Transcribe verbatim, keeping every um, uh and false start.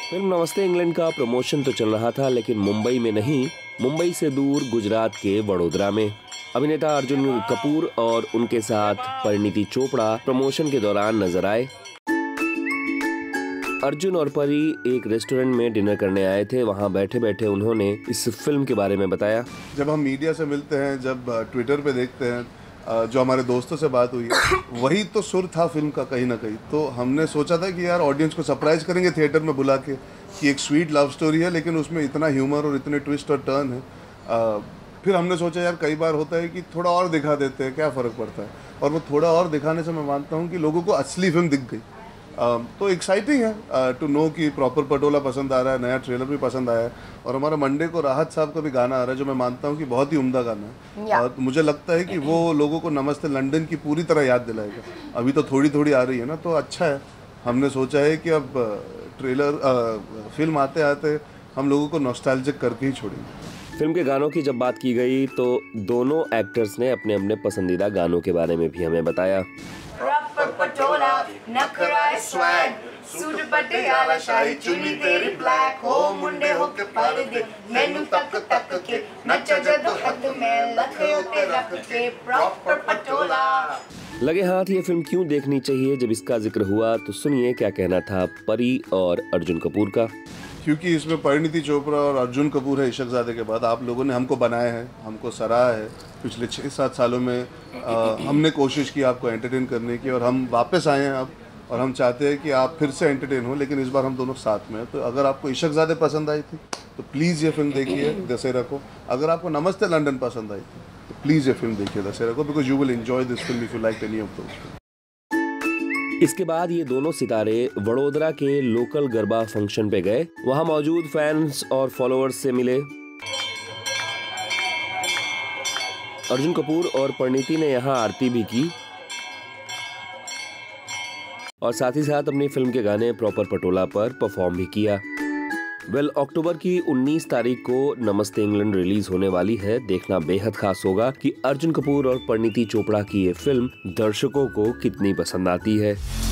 Film नमस्ते England का promotion तो चल रहा था, लेकिन मुंबई में नहीं, मुंबई से दूर गुजरात के वडोदरा में। अभिनेता अर्जुन कपूर और उनके साथ परिणीति चोपड़ा प्रमोशन के दौरान नजर आए। अर्जुन और परी एक रेस्टोरेंट में डिनर करने आए थे। वहां बैठे बैठे उन्होंने इस फिल्म के बारे में बताया। जब हम मीडिया से मिलते हैं, जब ट्विटर पे देखते हैं, जो हमारे दोस्तों से बात हुई है, वही तो सुर था फिल्म का कहीं ना कहीं। तो हमने सोचा था कि यार ऑडियंस को सरप्राइज करेंगे थिएटर में बुला के, कि एक स्वीट लव स्टोरी है लेकिन उसमें इतना ह्यूमर और इतने ट्विस्ट और टर्न है। आ, फिर हमने सोचा यार कई बार होता है कि थोड़ा और दिखा देते हैं, क्या फ़र्क पड़ता है। और वो थोड़ा और दिखाने से मैं मानता हूँ कि लोगों को असली फिल्म दिख गई। Uh, तो एक्साइटिंग है टू नो कि प्रॉपर पटोला पसंद आ रहा है, नया ट्रेलर भी पसंद आया है। और हमारा मंडे को राहत साहब का भी गाना आ रहा है, जो मैं मानता हूँ कि बहुत ही उम्दा गाना है। yeah. uh, मुझे लगता है कि वो लोगों को नमस्ते लंदन की पूरी तरह याद दिलाएगा। अभी तो थोड़ी थोड़ी आ रही है ना, तो अच्छा है। हमने सोचा है कि अब ट्रेलर uh, फिल्म आते आते हम लोगों को नॉस्टैल्जिक करके ही छोड़ेंगे। फिल्म के गानों की जब बात की गई तो दोनों एक्टर्स ने अपने अपने पसंदीदा गानों के बारे में भी हमें बताया। पटोला नखरा स्वैग सूट पटियाला शाही चुनी तेरी ब्लैक हो मुंडे हो के पर्दे मैनू तक तक के नच जद हद में लखे उते रख के प्रॉपर पटोला। लगे हाथ ये फिल्म क्यों देखनी चाहिए जब इसका जिक्र हुआ, तो सुनिए क्या कहना था परी और अर्जुन कपूर का। क्योंकि इसमें परिणीति चोपड़ा और अर्जुन कपूर है इशकजादे के बाद। आप लोगों ने हमको बनाया है, हमको सराहा है। पिछले छः सात सालों में आ, हमने कोशिश की आपको एंटरटेन करने की, और हम वापस आए हैं अब, और हम चाहते हैं कि आप फिर से एंटरटेन हो, लेकिन इस बार हम दोनों साथ में हैं। तो अगर आपको इशकजादे पसंद आई थी तो प्लीज़ ये फिल्म देखिए दशहरा को। अगर आपको नमस्ते लंदन पसंद आई थी तो प्लीज़ ये फिल्म देखिए दशहरा को, because you will enjoy this film if you like any of those. इसके बाद ये दोनों सितारे वडोदरा के लोकल गरबा फंक्शन पे गए। वहां मौजूद फैंस और फॉलोअर्स से मिले। अर्जुन कपूर और परिणीति ने यहां आरती भी की और साथ ही साथ अपनी फिल्म के गाने प्रॉपर पटोला पर परफॉर्म भी किया। वेल, अक्टूबर की उन्नीस तारीख को नमस्ते इंग्लैंड रिलीज होने वाली है। देखना बेहद खास होगा कि अर्जुन कपूर और परिणीति चोपड़ा की ये फिल्म दर्शकों को कितनी पसंद आती है।